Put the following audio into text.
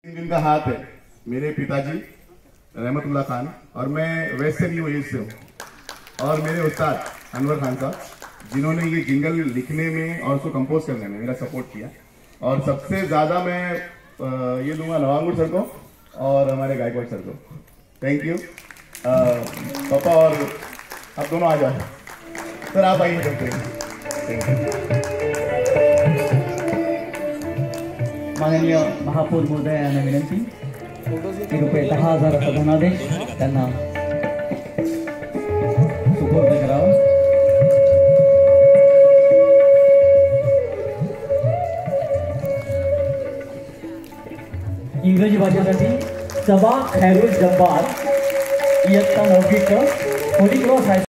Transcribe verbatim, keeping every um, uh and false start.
जिनका हाथ है मेरे पिताजी रहमतुल्लाह खान, और मैं वेस्ट से न्यू ईस्ट से हूँ, और मेरे उस्ताद अनवर खान साहब, जिन्होंने ये जिंगल लिखने में और उसको कंपोज करने में मेरा सपोर्ट किया। और सबसे ज्यादा मैं ये दूंगा नवांगुर सर को और हमारे गायकवाड़ सर को। थैंक यू पापा, और आप दोनों आ जाओ सर, आप आइए करते। माननीय महापौर महोदयांना विनंती की रुपये दहा हजाराचा धनादेश त्यांना सुपूर्द करावा। इंग्रजी भाषेसाठी सबा खैरुल जब्बार इयत्ता नववीचं होली क्रॉस